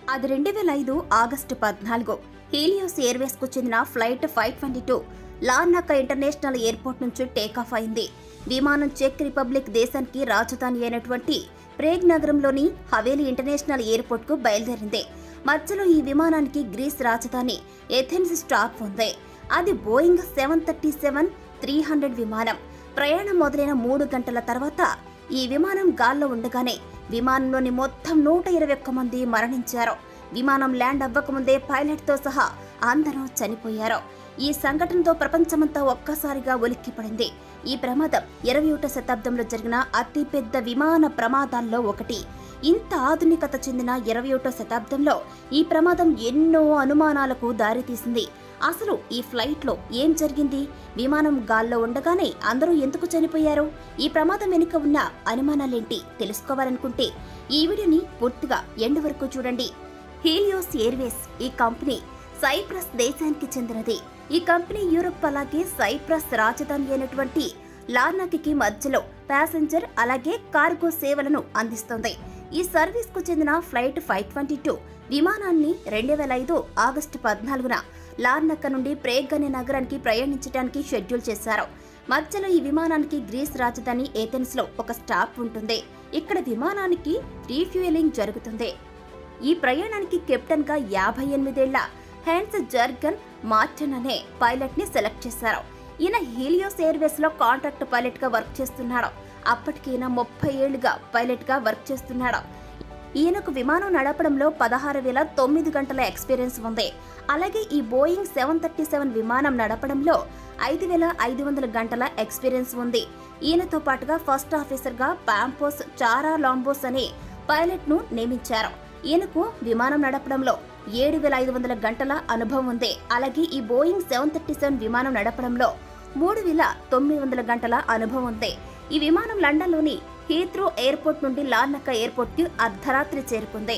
అది 2005 August 14 Helios airways కు చెందిన ఫ్లైట్ 522 లార్నాకా ఇంటర్నేషనల్ ఎయిర్పోర్ట్ నుంచి టేకాఫ్ అయింది. విమానం చెక్ రిపబ్లిక్ దేశానికి రాజధాని అయినటువంటి ప్రేగ్ నగరంలోని హవేలీ ఇంటర్నేషనల్ ఎయిర్పోర్ట్ కు బయలుదేరింది. మధ్యలో ఈ విమానానికి గ్రీస్ రాజధాని ఏథెన్స్ స్టాప్ ఉంది. అది బోయింగ్ 737-300 విమానం. ప్రయాణం మొదలైన 3 గంటల తర్వాత ఈ విమానం గాల్లో ఉండగానే విమానంలోని మొత్తం 121 మంది మరణించారు. విమానం ల్యాండ్ అవ్వకముందే పైలట్తో సహా అందరూ చనిపోయారు. ఈ సంఘటనతో ప్రపంచమంతా ఒక్కసారిగా ఉలిక్కిపడింది. ఈ ప్రమాదం 21వ శతాబ్దంలో జరిగిన అతిపెద్ద విమాన ప్రమాదాల్లో ఒకటి. ఇంత ఆధునికత చెందిన 21వ శతాబ్దంలో ఈ ప్రమాదం ఎన్నో అనుమానాలకు దారితీసింది. అసలు ఈ ఫ్లైట్లో ఏం జరిగింది? విమానం గాల్లో ఉండగానే అందరూ ఎందుకు చనిపోయారు? ఈ ప్రమాదం వెనుక ఉన్న అనుమానాలేంటి తెలుసుకోవాలనుకుంటే ఈ వీడియోని పూర్తిగా ఎండ్ వరకు చూడండి. హీలియోస్ ఎయిర్వేస్ ఈ కంపెనీ సైప్రస్ దేశానికి చెందినది. ఈ కంపెనీ యూరప్ అలాగే సైప్రస్ రాజధాని అయినటువంటి లార్నాకీకి మధ్యలో ప్యాసింజర్ అలాగే కార్గో సేవలను అందిస్తుంది. ఈ సర్వీస్ కు చెందిన ఫ్లైట్ 522 విమానాన్ని 2005 ఆగస్టు 14న లార్నాకా నుండి ప్రేగ్ అనే నగరానికి ప్రయాణించడానికి షెడ్యూల్ చేశారు. మధ్యలో ఈ విమానానికి గ్రీస్ రాజధాని ఏథెన్స్ లో ఒక స్టాప్ ఉంటుంది. ఇక్కడ విమానానికి రీఫ్యూయలింగ్ జరుగుతుంది. ఈ ప్రయాణానికి కెప్టెన్ గా 58 ఏళ్ల హెన్స్ జర్గన్ మార్టిన్ అనే పైలట్ ని సెలెక్ట్ చేశారు. ఈయన హీలియోస్ ఎయిర్వేస్ లో కాంట్రాక్ట్ పైలట్ గా వర్క్ చేస్తున్నాడు. అప్పటికి ఈయన 30 ఏళ్లుగా పైలట్ గా వర్క్ చేస్తున్నాడు. ఈయనకు విమానం నడపడంలో 16,009 గంటల ఎక్స్పీరియన్స్ ఉంది. అలాగే ఈ బోయింగ్ 737 విమానం నడపడంలో 5,500 గంటల ఎక్స్పీరియన్స్ ఉంది. ఈయనతో పాటుగా ఫస్ట్ ఆఫీసర్ గా పాంపోస్ చారా లాంబోస్ అనే పైలట్ ను నియమించారు. ఈయనకు విమానం నడపడంలో 7,500 గంటల అనుభవం ఉంది. అలాగే ఈ బోయింగ్ 737 విమానం నడపడంలో 3,900 గంటల అనుభవం ఉంది. ఈ విమానం లండన్లోని హీత్రో ఎయిర్పోర్ట్ నుండి లార్నాకా ఎయిర్పోర్ట్ కి అర్ధరాత్రి చేరుకుంది.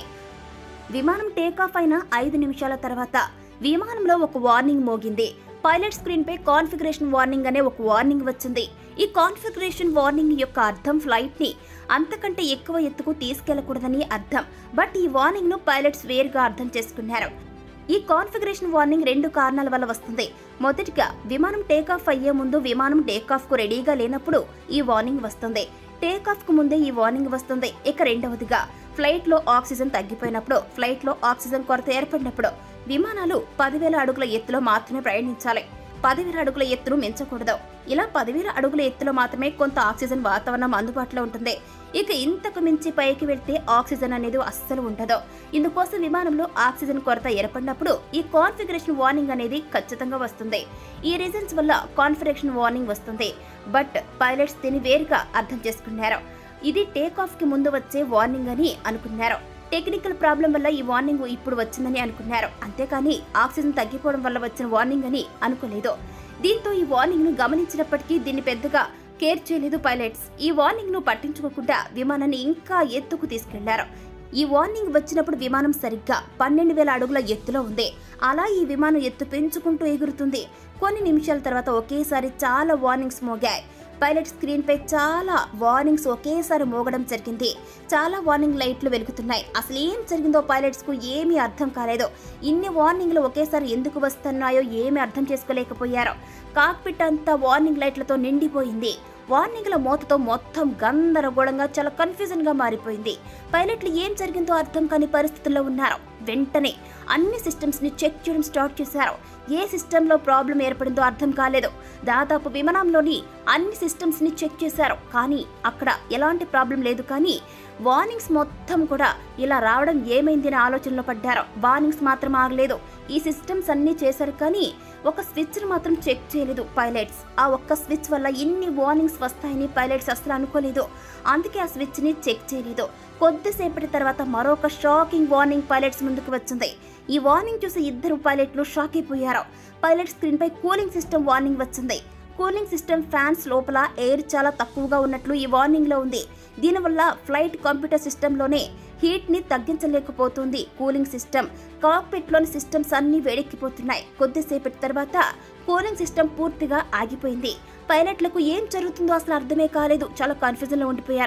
విమానం టేకాఫ్ అయిన 5 నిమిషాల తర్వాత విమానంలో ఒక వార్నింగ్ మోగింది. పైలట్ స్క్రీన్ పై కాన్ఫిగరేషన్ వార్నింగ్ అనే ఒక వార్నింగ్ వచ్చింది. ఈ కాన్ఫిగరేషన్ వార్నింగ్ యొక్క అర్థం ఫ్లైట్ ని అంతకంటే ఎక్కువ ఎత్తుకు తీసుకెళ్లకూడదని అర్థం. బట్ ఈ వార్నింగ్ ను పైలట్స్ వేరుగా అర్థం చేసుకున్నారు. ఈ కాన్ఫిగరేషన్ వార్నింగ్ 2 కారణాల వల్ల వస్తుంది. మొదటిగా విమానం టేకాఫ్ అయ్యే ముందు విమానం టేకాఫ్ కు రెడీగా లేనప్పుడు ఈ వార్నింగ్ వస్తుంది. టేకాఫ్ కు ముందే ఈ వార్నింగ్ వస్తుంది. ఇక రెండవదిగా ఫ్లైట్ లో ఆక్సిజన్ తగ్గిపోయినప్పుడు, ఫ్లైట్ లో ఆక్సిజన్ కొరత ఏర్పడినప్పుడు విమానాలు 10,000 అడుగుల ఎత్తులో మాత్రమే ప్రయాణించాలి. 10,000 అడుగుల ఎత్తును మించకూడదు. ఇలా 10,000 అడుగుల ఎత్తులో మాత్రమే కొంత ఆక్సిజన్ వాతావరణం అందుబాటులో ఉంటుంది. ఇక ఇంతకు మించి పైకి వెళ్తే ఆక్సిజన్ అనేది అస్సలు ఉండదు. ఇందుకోసం విమానంలో ఆక్సిజన్ కొరత ఏర్పడినప్పుడు ఈ కాన్ఫిగరేషన్ వార్నింగ్ అనేది ఖచ్చితంగా వస్తుంది. ఈ రీజన్స్ వల్ల కాన్ఫిగరేషన్ వార్నింగ్ వస్తుంది. బట్ పైలట్స్ దీన్ని వేరుగా అర్థం చేసుకున్నారు. ఇది టేకాఫ్ కి ముందు వచ్చే వార్నింగ్ అని అనుకున్నారు. టెక్నికల్ ప్రాబ్లం వల్ల ఈ వార్నింగ్ ఇప్పుడు వచ్చిందని అనుకున్నారు. అంతేకాని ఆక్సిజన్ తగ్గిపోవడం వల్ల వచ్చిన వార్నింగ్ అని అనుకోలేదు. దీంతో ఈ వార్నింగ్ ను గమనించినప్పటికీ దీన్ని పెద్దగా కేర్ చేయలేదు పైలట్స్. ఈ వార్నింగ్ ను పట్టించుకోకుండా విమానాన్ని ఇంకా ఎత్తుకు తీసుకెళ్లారు. ఈ వార్నింగ్ వచ్చినప్పుడు విమానం సరిగ్గా 12,000 అడుగుల ఎత్తులో ఉంది. అలా ఈ విమానం ఎత్తు పెంచుకుంటూ ఎగురుతుంది. కొన్ని నిమిషాల తర్వాత ఒకేసారి చాలా వార్నింగ్స్ మోగాయి. పైలట్ స్క్రీన్ పై చాలా వార్నింగ్స్ ఒకేసారి మోగడం జరిగింది. చాలా వార్నింగ్ లైట్లు వెలుగుతున్నాయి. అసలు ఏం జరిగిందో పైలట్స్ కు ఏమీ అర్థం కాలేదు. ఇన్ని వార్నింగ్లు ఒకేసారి ఎందుకు వస్తున్నాయో ఏమీ అర్థం చేసుకోలేకపోయారు. కాక్పిట్ అంతా వార్నింగ్ లైట్లతో నిండిపోయింది. వార్నింగ్ల మోతతో మొత్తం గందరగోళంగా చాలా కన్ఫ్యూజన్ గా మారిపోయింది. పైలట్లు ఏం జరిగిందో అర్థం కాని పరిస్థితుల్లో ఉన్నారు. వెంటనే అన్ని సిస్టమ్స్ ని చెక్ చేయడం స్టార్ట్ చేశారు. ఏ సిస్టమ్ లో ప్రాబ్లం ఏర్పడిందో అర్థం కాలేదు. దాదాపు విమానంలోని అన్ని సిస్టమ్స్ ని చెక్ చేశారు. కానీ అక్కడ ఎలాంటి ప్రాబ్లం లేదు. కానీ వార్నింగ్స్ మొత్తం కూడా ఇలా రావడం ఏమైంది అనే ఆలోచనలో పడ్డారు. వార్నింగ్స్ మాత్రం ఆగలేదు. ఈ సిస్టమ్స్ అన్ని చేశారు కానీ ఒక స్విచ్ ను మాత్రం చెక్ చేయలేదు పైలట్స్. ఆ ఒక్క స్విచ్ వల్ల ఇన్ని వార్నింగ్స్ వస్తాయని పైలట్స్ అసలు అనుకోలేదు. అందుకే ఆ స్విచ్ ని చెక్ చేయలేదు. కొద్దిసేపటి తర్వాత మరొక షాకింగ్ వార్నింగ్ పైలట్స్ ముందుకు వచ్చింది. ఈ వార్నింగ్ చూసి ఇద్దరు పైలట్లు షాక్ అయిపోయారు. పైలట్ స్క్రీన్ పై కూలింగ్ సిస్టమ్ వార్నింగ్ వచ్చింది. కూలింగ్ సిస్టమ్ ఫ్యాన్స్ లోపల ఎయిర్ చాలా తక్కువగా ఉన్నట్లు ఈ వార్నింగ్ లో ఉంది. దీనివల్ల ఫ్లైట్ కంప్యూటర్ సిస్టమ్ లోనే హీట్ ని తగ్గించలేకపోతుంది కూలింగ్ సిస్టమ్. కాక్పిట్ లోని సిస్టమ్స్ అన్ని వేడెక్కిపోతున్నాయి. కొద్దిసేపటి తర్వాత కూలింగ్ సిస్టమ్ పూర్తిగా ఆగిపోయింది. పైలట్లకు ఏం జరుగుతుందో అసలు అర్థమే కాలేదు. చాలా కన్ఫ్యూజన్ లో ఉండిపోయారు.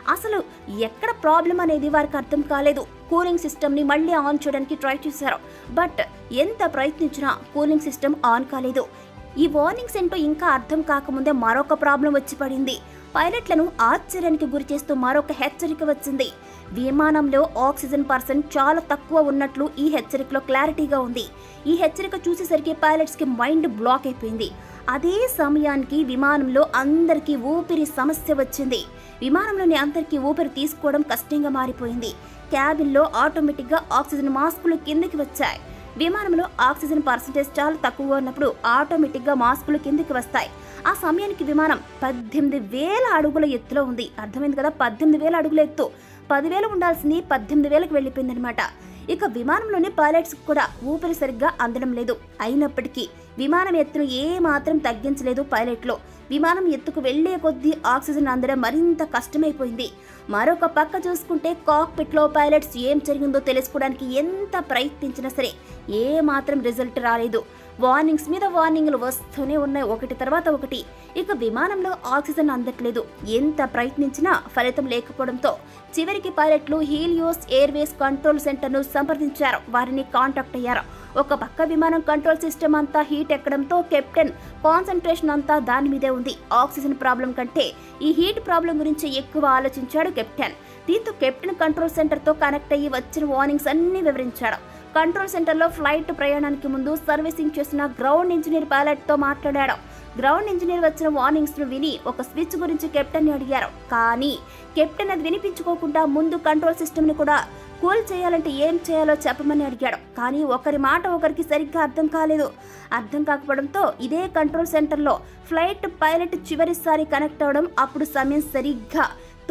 అసలు ఎక్కడ ప్రాబ్లం అనేది వారికి అర్థం కాలేదు. కూలింగ్ సిస్టమ్ని మళ్ళీ ఆన్ చేయడానికి ట్రై చేశారు. బట్ ఎంత ప్రయత్నించినా కూలింగ్ సిస్టమ్ ఆన్ కాలేదు. ఈ వార్నింగ్స్ ఏంటో ఇంకా అర్థం కాకముందే మరొక ప్రాబ్లం వచ్చి పడింది. పైలట్లను ఆశ్చర్యానికి గురిచేస్తూ మరొక హెచ్చరిక వచ్చింది. విమానంలో ఆక్సిజన్ పర్సెంట్ చాలా తక్కువ ఉన్నట్లు ఈ హెచ్చరికలో క్లారిటీగా ఉంది. ఈ హెచ్చరిక చూసేసరికి పైలట్స్కి మైండ్ బ్లాక్ అయిపోయింది. అదే సమయానికి విమానంలో అందరికీ ఊపిరి సమస్య వచ్చింది. విమానంలోని అందరికీ ఊపిరి తీసుకోవడం కష్టంగా మారిపోయింది. క్యాబిన్లో ఆటోమేటిక్గా ఆక్సిజన్ మాస్కులు కిందకి వచ్చాయి. విమానంలో ఆక్సిజన్ పర్సెంటేజ్ చాలా తక్కువ ఉన్నప్పుడు ఆటోమేటిక్గా మాస్కులు కిందకి వస్తాయి. ఆ సమయానికి విమానం 18,000 అడుగుల ఎత్తులో ఉంది. అర్థమైంది కదా, 18,000 అడుగుల ఎత్తు. 10,000 ఉండాల్సింది 18,000కి వెళ్ళిపోయిందనమాట. ఇక విమానంలోని పైలట్స్ కూడా ఊపిరి సరిగ్గా అందడం లేదు. అయినప్పటికీ విమానం ఎత్తును ఏమాత్రం తగ్గించలేదు పైలట్లు. విమానం ఎత్తుకు వెళ్లే కొద్దీ ఆక్సిజన్ అందడం మరింత కష్టమైపోయింది. మరొక పక్క చూసుకుంటే కాక్పిట్లో పైలట్స్ ఏం జరిగిందో తెలుసుకోవడానికి ఎంత ప్రయత్నించినా సరే ఏమాత్రం రిజల్ట్ రాలేదు. వార్నింగ్స్ మీద వార్నింగ్లు వస్తూనే ఉన్నాయి, ఒకటి తర్వాత ఒకటి. ఇక విమానంలో ఆక్సిజన్ అందట్లేదు. ఎంత ప్రయత్నించినా ఫలితం లేకపోవడంతో చివరికి పైలట్లు హీలియోస్ ఎయిర్వేస్ కంట్రోల్ సెంటర్ను సంప్రదించారు. వారిని కాంటాక్ట్ అయ్యారు. ఒక పక్క విమానం కంట్రోల్ సిస్టమ్ అంతా హీట్ ఎక్కడంతో కెప్టెన్ కాన్సంట్రేషన్ అంతా దాని మీదే ఉంది. ఆక్సిజన్ ప్రాబ్లం కంటే ఈ హీట్ ప్రాబ్లం గురించి ఎక్కువ ఆలోచించాడు కెప్టెన్. దీంతో కెప్టెన్ కంట్రోల్ సెంటర్తో కనెక్ట్ అయ్యి వచ్చిన వార్నింగ్స్ అన్ని వివరించాడు. కంట్రోల్ సెంటర్లో ఫ్లైట్ ప్రయాణానికి ముందు సర్వీసింగ్ చేసిన గ్రౌండ్ ఇంజనీర్ పైలట్తో మాట్లాడాడు. గ్రౌండ్ ఇంజనీర్ వచ్చిన వార్నింగ్స్ ను విని ఒక స్విచ్ గురించి కెప్టెన్ ని అడిగారు. కానీ కెప్టెన్ అది వినిపించుకోకుండా ముందు కంట్రోల్ సిస్టమ్ ని కూడా కూల్ చేయాలంటే ఏం చేయాలో చెప్పమని అడిగాడు. కానీ ఒకరి మాట ఒకరికి సరిగ్గా అర్థం కాలేదు. అర్థం కాకపోవడంతో ఇదే కంట్రోల్ సెంటర్లో ఫ్లైట్ పైలట్ చివరిసారి కనెక్ట్ అవడం. అప్పుడు సమయం సరిగ్గా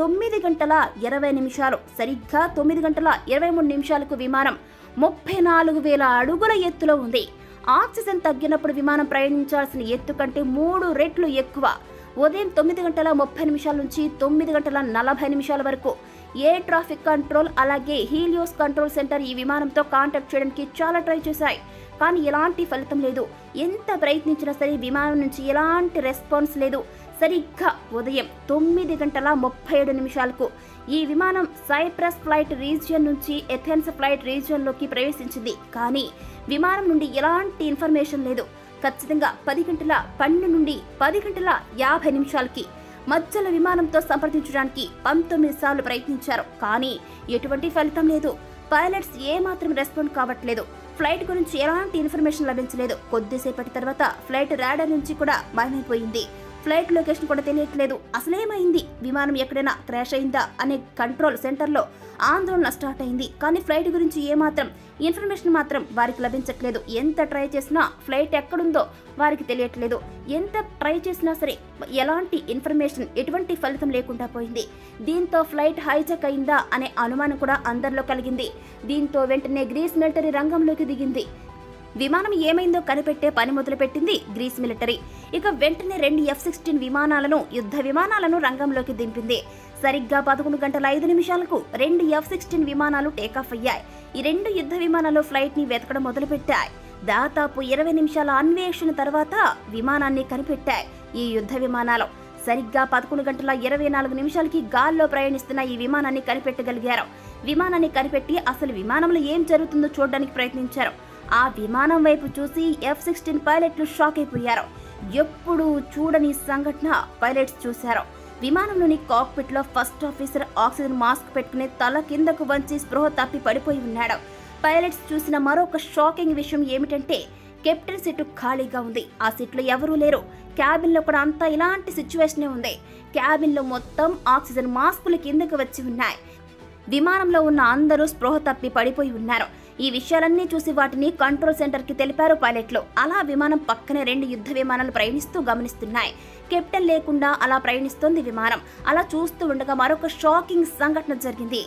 9:20 సరిగ్గా 9:23 విమానం 34,000 అడుగుల ఎత్తులో ఉంది. ఆక్సిజన్ తగ్గినప్పుడు విమానం ప్రయాణించాల్సిన ఎత్తు కంటే 3 రెట్లు ఎక్కువ. ఉదయం 9:30 నుంచి 9:40 వరకు ఎయిర్ ట్రాఫిక్ కంట్రోల్ అలాగే హీలియోస్ కంట్రోల్ సెంటర్ ఈ విమానంతో కాంటాక్ట్ చేయడానికి చాలా ట్రై చేశాయి. కానీ ఎలాంటి ఫలితం లేదు. ఎంత ప్రయత్నించినా సరే విమానం నుంచి ఎలాంటి రెస్పాన్స్ లేదు. సరిగ్గా ఉదయం 9:37 ఈ విమానం సైప్రస్ ఫ్లైట్ రీజియన్ నుంచి ఎథెన్స్ ఫ్లైట్ రీజియన్లోకి ప్రవేశించింది. కానీ విమానం నుండి ఎలాంటి ఇన్ఫర్మేషన్ లేదు. ఖచ్చితంగా 10:12 నుండి 10:50 మధ్యలో విమానంతో సంప్రదించడానికి 19 సార్లు ప్రయత్నించారు. కానీ ఎటువంటి ఫలితం లేదు. పైలట్స్ ఏమాత్రం రెస్పాండ్ కావట్లేదు. ఫ్లైట్ గురించి ఎలాంటి ఇన్ఫర్మేషన్ లభించలేదు. కొద్దిసేపటి తర్వాత ఫ్లైట్ రాడార్ నుంచి కూడా మాయమైపోయింది. ఫ్లైట్ లొకేషన్ కూడా తెలియట్లేదు. అసలేమైంది, విమానం ఎక్కడైనా క్రాష్ అయిందా అనే కంట్రోల్ సెంటర్లో ఆందోళన స్టార్ట్ అయింది. కానీ ఫ్లైట్ గురించి ఏమాత్రం ఇన్ఫర్మేషన్ మాత్రం వారికి లభించట్లేదు. ఎంత ట్రై చేసినా ఫ్లైట్ ఎక్కడుందో వారికి తెలియట్లేదు. ఎంత ట్రై చేసినా సరే ఎలాంటి ఇన్ఫర్మేషన్ ఎటువంటి ఫలితం లేకుండా పోయింది. దీంతో ఫ్లైట్ హైజాక్ అయిందా అనే అనుమానం కూడా అందరిలో కలిగింది. దీంతో వెంటనే గ్రీస్ మిలిటరీ రంగంలోకి దిగింది. విమానం ఏమైందో కనిపెట్టే పని మొదలుపెట్టింది గ్రీస్ మిలిటరీ. ఇక వెంటనే 2 F-16 విమానాలను యుద్ధ విమానాలను రంగంలోకి దింపింది. సరిగ్గా 11:05 2 F-16 విమానాలు టేకాఫ్ అయ్యాయి. ఈ 2 యుద్ధ విమానాలు ఫ్లైట్ ని వెతకడం మొదలుపెట్టాయి. దాదాపు 20 నిమిషాల అన్వేషణ తర్వాత విమానాన్ని కనిపెట్టాయి ఈ యుద్ధ విమానాలు. సరిగ్గా 11:24 గాల్లో ప్రయాణిస్తున్న ఈ విమానాన్ని కనిపెట్టగలిగారు. విమానాన్ని కనిపెట్టి అసలు విమానంలో ఏం జరుగుతుందో చూడడానికి ప్రయత్నించారు. ఆ విమానం వైపు చూసి F-16 పైలట్లు షాక్ అయిపోయారు. ఎప్పుడూ చూడని సంఘటన పైలట్స్ చూశారు. విమానంలోని కాక్పిట్ లో ఫస్ట్ ఆఫీసర్ ఆక్సిజన్ మాస్క్ పెట్టుకుని తల కిందకు వంచి స్పృహ తప్పి పడిపోయి ఉన్నాడు. పైలట్స్ చూసిన మరొక షాకింగ్ విషయం ఏమిటంటే కెప్టెన్ సీటు ఖాళీగా ఉంది. ఆ సీట్లో ఎవరూ లేరు. క్యాబిన్ లో కూడా అంతా ఇలాంటి సిచ్యువేషనే ఉంది. క్యాబిన్ లో మొత్తం ఆక్సిజన్ మాస్కులు కిందకు వచ్చి ఉన్నాయి. విమానంలో ఉన్న అందరూ స్పృహ తప్పి పడిపోయి ఉన్నారు. ఈ విషయాలన్నీ చూసి వాటిని కంట్రోల్ సెంటర్ కి తెలిపారు పైలట్లు. అలా విమానం పక్కనే 2 యుద్ధ విమానాలు ప్రయాణిస్తూ గమనిస్తున్నాయి. కెప్టెన్ లేకుండా అలా ప్రయాణిస్తోంది విమానం. అలా చూస్తూ ఉండగా మరొక షాకింగ్ సంఘటన జరిగింది.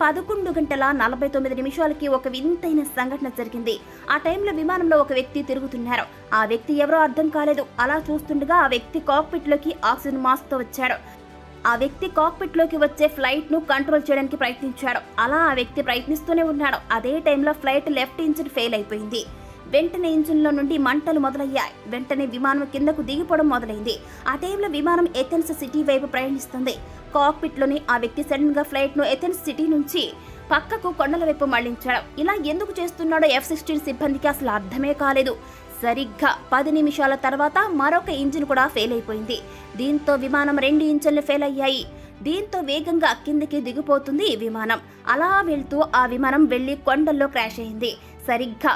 11:49 ఒక వింతైన సంఘటన జరిగింది. ఆ టైంలో విమానంలో ఒక వ్యక్తి తిరుగుతున్నారు. ఆ వ్యక్తి ఎవరో అర్థం కాలేదు. అలా చూస్తుండగా ఆ వ్యక్తి కాక్పిట్ లోకి ఆక్సిజన్ మాస్క్ తో వచ్చాడు. ఆ వ్యక్తి కాక్పిట్ లోకి వచ్చే ఫ్లైట్ ను కంట్రోల్ చేయడానికి ప్రయత్నించాడు. అలా ఆ వ్యక్తి ప్రయత్నిస్తూనే ఉన్నాడు. అదే టైంలో ఫ్లైట్ లెఫ్ట్ ఇంజిన్ ఫెయిల్ అయిపోయింది. వెంటనే ఇంజిన్ లో నుండి మంటలు మొదలయ్యాయి. వెంటనే విమానం కిందకు దిగిపోవడం మొదలైంది. ఆ టైంలో విమానం ఎథెన్స్ సిటీ వైపు ప్రయాణిస్తుంది. కాక్పిట్లోని ఆ వ్యక్తి సడన్ గా ఫ్లైట్ ను ఎథెన్స్ సిటీ నుంచి పక్కకు కొండల వైపు మళ్లించాడు. ఇలా ఎందుకు చేస్తున్నాడో F-16 సిబ్బందికి అసలు అర్థమే కాలేదు. సరిగ్గా 10 నిమిషాల తర్వాత మరొక ఇంజిన్ కూడా ఫెయిల్ అయిపోయింది. దీంతో విమానం 2 ఇంజిన్లు ఫెయిల్ అయ్యాయి. దీంతో వేగంగా కిందకి దిగిపోతుంది ఈ విమానం. అలా వెళ్తూ ఆ విమానం వెళ్లి కొండల్లో క్రాష్ అయింది. సరిగ్గా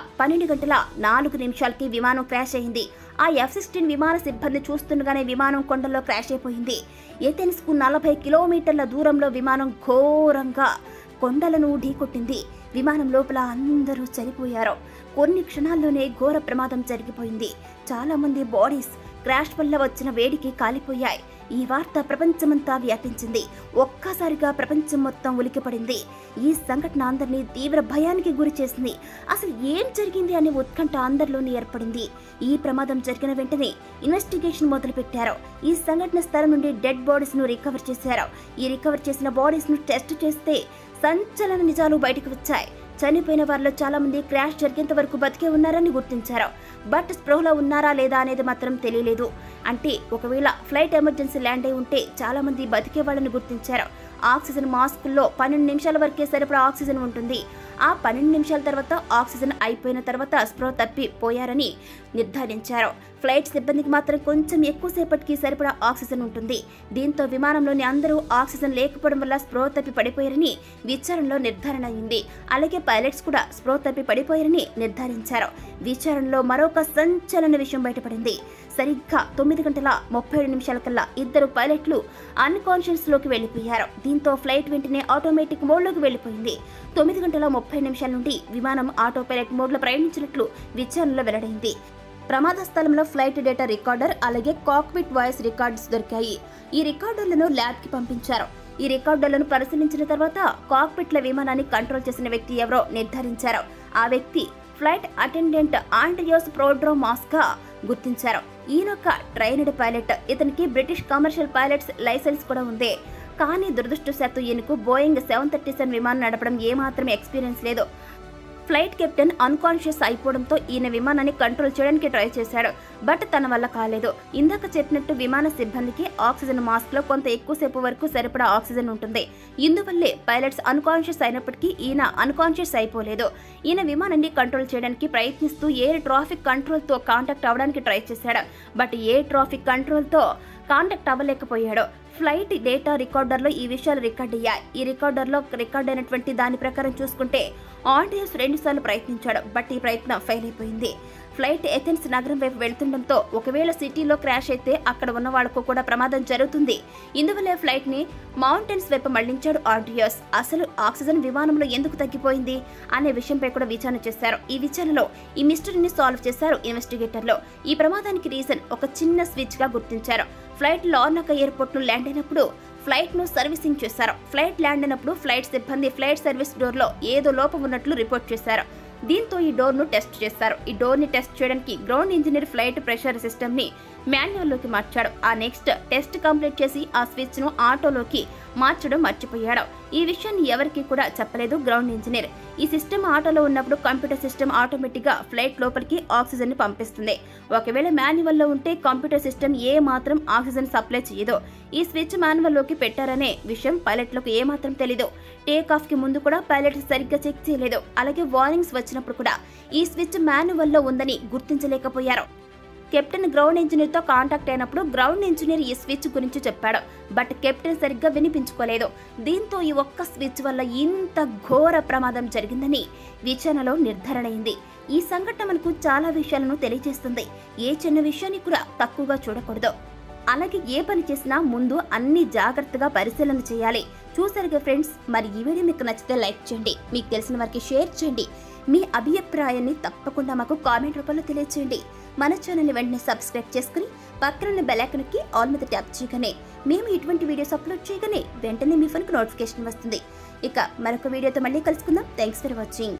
12:04 విమానం క్రాష్ అయింది. ఆ F-16 విమాన సిబ్బంది చూస్తుండగానే విమానం కొండల్లో క్రాష్ అయిపోయింది. ఎథెన్స్ కు 40 కిలోమీటర్ల దూరంలో విమానం ఘోరంగా కొండలను ఢీకొట్టింది. విమానం లోపల అందరూ చనిపోయారు. కొన్ని క్షణాల్లోనే ఘోర ప్రమాదం జరిగిపోయింది. చాలా మంది బాడీస్ క్రాష్ వల్ల వచ్చిన వేడికి కాలిపోయాయి. ఈ వార్త ప్రపంచమంతా వ్యాపించింది. ఒక్కసారిగా ప్రపంచం మొత్తం ఉలికిపడింది. ఈ సంఘటన అందరినీ తీవ్ర భయానికి గురి చేసింది. అసలు ఏం జరిగింది అనే ఉత్కంఠ అందరిలోనే ఏర్పడింది. ఈ ప్రమాదం జరిగిన వెంటనే ఇన్వెస్టిగేషన్ మొదలుపెట్టారు. ఈ సంఘటన స్థలం నుండి డెడ్ బాడీస్ ను రికవర్ చేశారు. ఈ రికవర్ చేసిన బాడీస్ ను టెస్ట్ చేస్తే సంచలన నిజాలు బయటకు వచ్చాయి. చనిపోయిన వారిలో చాలా మంది క్రాష్ జరిగేంత వరకు బతికే ఉన్నారని గుర్తించారు. బట్ స్పృహలో ఉన్నారా లేదా అనేది మాత్రం తెలియలేదు. అంటే ఒకవేళ ఫ్లైట్ ఎమర్జెన్సీ ల్యాండ్ అయి ఉంటే చాలా మంది బతికే వాళ్ళని గుర్తించారు. ఆక్సిజన్ మాస్కుల్లో 12 నిమిషాల వరకే సరిపడా ఆక్సిజన్ ఉంటుంది. ఆ 12 నిమిషాల తర్వాత ఆక్సిజన్ అయిపోయిన తర్వాత స్పృహ తప్పి పోయారని నిర్ధారించారు. ఫ్లైట్ సిబ్బందికి మాత్రం కొంచెం ఎక్కువసేపటికి సరిపడా ఆక్సిజన్ ఉంటుంది. దీంతో విమానంలోని అందరూ ఆక్సిజన్ లేకపోవడం వల్ల స్పృహ తప్పి పడిపోయారని విచారణలో నిర్ధారణ అయింది. అలాగే పైలట్స్ కూడా స్పృహ తప్పి పడిపోయారని నిర్ధారించారు. విచారణలో మరొక సంచలన విషయం బయటపడింది. సరిగ్గా 9:37 కల్లా 2 పైలట్లు అన్కాన్షియస్ లోకి వెళ్లిపోయారు. దీంతో ఫ్లైట్ వెంటనే ఆటోమేటిక్ మోడ్ లోకి వెళ్లిపోయింది. 9:30 నుండి విమానం ఆటో పైలట్ మోడ్ లో ప్రయాణించినట్లు విచారణలో వెల్లడైంది. ప్రమాద స్థలంలో ఫ్లైట్ డేటా రికార్డర్ అలాగే కాక్పిట్ వాయిస్ రికార్డ్స్ దొరికాయి. ఈ రికార్డర్లను ల్యాబ్ కి పంపించారు. ఈ రికార్డర్లను పరిశీలించిన తర్వాత కాక్పిట్ల విమానాన్ని కంట్రోల్ చేసిన వ్యక్తి ఎవరో నిర్ధారించారు. ఆ వ్యక్తి ఫ్లైట్ అటెండెంట్ ఆండ్రియాస్ ప్రోడ్రోమాస్ గా గుర్తించారు. ఈయనొక ట్రైన్డ్ పైలట్. ఇతనికి బ్రిటిష్ కమర్షియల్ పైలట్స్ లైసెన్స్ కూడా ఉంది. కానీ దురదృష్టవశాత్తు ఈయనకు బోయింగ్ 737 విమానం నడపడం ఏమాత్రం ఎక్స్పీరియన్స్ లేదు. ఫ్లైట్ కెప్టెన్ అన్కాన్షియస్ అయిపోవడంతో ఈయన విమానాన్ని కంట్రోల్ చేయడానికి ట్రై చేశాడు. బట్ తన వల్ల కాలేదు. ఇందాక చెప్పినట్టు విమాన సిబ్బందికి ఆక్సిజన్ మాస్క్ లో కొంత ఎక్కువసేపు వరకు సరిపడా ఆక్సిజన్ ఉంటుంది. ఇందువల్లే పైలట్స్ అన్కాన్షియస్ అయినప్పటికీ ఈయన అన్కాన్షియస్ అయిపోలేదు. ఈయన విమానాన్ని కంట్రోల్ చేయడానికి ప్రయత్నిస్తూ ఎయిర్ ట్రాఫిక్ కంట్రోల్ తో కాంటాక్ట్ అవ్వడానికి ట్రై చేశాడు. బట్ ఎయిర్ ట్రాఫిక్ కంట్రోల్ తో కాంటాక్ట్ అవ్వలేకపోయాడు. ఫ్లైట్ డేటా రికార్డర్లో ఈ విషయాలు రికార్డ్ అయ్యాయి. ఈ రికార్డర్లో రికార్డ్ అయినటువంటి దాని ప్రకారం చూసుకుంటే ఆండ్రియాస్ 2 సార్లు ప్రయత్నించాడు. బట్ ఈ ప్రయత్నం ఫెయిల్ అయిపోయింది. ఫ్లైట్ ఎథెన్స్ నగరం వైపు వెళ్తుండటంతో ఒకవేళ సిటీలో క్రాష్ అయితే అక్కడ ఉన్న వాళ్లకు కూడా ప్రమాదం జరుగుతుంది. ఇందువల్లే ఫ్లైట్ ని మౌంటైన్స్ వైపు మళ్లించాడు ఆండ్రియాస్. అసలు ఆక్సిజన్ విమానంలో ఎందుకు తగ్గిపోయింది అనే విషయంపై కూడా విచారణ చేశారు. ఈ విచారణలో ఈ మిస్టరీని సాల్వ్ చేశారు ఇన్వెస్టిగేటర్లు. ఈ ప్రమాదానికి రీజన్ ఒక చిన్న స్విచ్ గా గుర్తించారు. ఫ్లైట్ లార్నాకా ఎయిర్పోర్ట్ ను ల్యాండ్ అయినప్పుడు ఫ్లైట్ ను సర్వీసింగ్ చేశారు. ఫ్లైట్ ల్యాండ్ అయినప్పుడు ఫ్లైట్ సిబ్బంది ఫ్లైట్ సర్వీస్ డోర్ లో ఏదో లోపం ఉన్నట్లు రిపోర్ట్ చేశారు. దీంతో ఈ డోర్ ను టెస్ట్ చేశారు. ఈ డోర్ ని టెస్ట్ చేయడానికి ground engineer flight pressure system ని మాన్యువల్ లోకి మార్చాడు. ఆ నెక్స్ట్ టెస్ట్ కంప్లీట్ చేసి ఆ స్విచ్ ను ఆటోలోకి మార్చడం మర్చిపోయాడు. ఈ విషయాన్ని ఎవరికి కూడా చెప్పలేదు గ్రౌండ్ ఇంజనీర్. ఈ సిస్టమ్ ఆటోలో ఉన్నప్పుడు కంప్యూటర్ సిస్టమ్ ఆటోమేటిక్ గా ఫ్లైట్ లోపలికి ఆక్సిజన్ ని పంపిస్తుంది. ఒకవేళ మాన్యువల్ లో ఉంటే కంప్యూటర్ సిస్టమ్ ఏ మాత్రం ఆక్సిజన్ సప్లై చేయదు. ఈ స్విచ్ మాన్యువల్ లోకి పెట్టారనే విషయం పైలట్లకు ఏ మాత్రం తెలీదు. టేక్ ఆఫ్ కి ముందు కూడా పైలట్ సరిగ్గా చెక్ చేయలేదు. అలాగే వార్నింగ్స్ వచ్చినప్పుడు కూడా ఈ స్విచ్ మాన్యువల్ లో ఉందని గుర్తించలేకపోయారు. కెప్టెన్ గ్రౌండ్ ఇంజనీర్ తో కాంటాక్ట్ అయినప్పుడు గ్రౌండ్ ఇంజనీర్ ఈ స్విచ్ గురించి చెప్పాడు. బట్ కెప్టెన్ సరిగ్గా వినిపించుకోలేదు. దీంతో ఈ ఒక్క స్విచ్ వల్ల ఇంత ఘోర ప్రమాదం జరిగిందని విచారణలో నిర్ధారణ అయింది. ఈ సంఘటన మనకు చాలా విషయాలను తెలియజేస్తుంది. ఏ చిన్న విషయాన్ని కూడా తక్కువగా చూడకూడదు. అలాగే ఏ పని చేసినా ముందు అన్ని జాగ్రత్తగా పరిశీలన చేయాలి. చూసారుగా ఫ్రెండ్స్, మరి ఈ వీడియో మీకు నచ్చితే లైక్ చేయండి, మీకు తెలిసిన వారికి షేర్ చేయండి. మీ అభిప్రాయాన్ని తప్పకుండా మాకు కామెంట్ రూపంలో తెలియజేయండి. మన ఛానల్ని వెంటనే సబ్స్క్రైబ్ చేసుకుని పక్కన బెల్ ఐకాన్ కి ఆల్ మీద ట్యాప్ చేయగానే మేము ఇటువంటి వీడియోస్ అప్లోడ్ చేయగానే వెంటనే మీ ఫోన్కి నోటిఫికేషన్ వస్తుంది. ఇక మరొక వీడియోతో మళ్ళీ కలుసుకుందాం. Thanks for watching.